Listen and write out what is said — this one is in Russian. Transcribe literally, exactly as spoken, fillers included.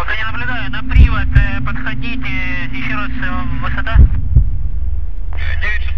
пока не наблюдаю. На привод подходите. Еще раз высота. девять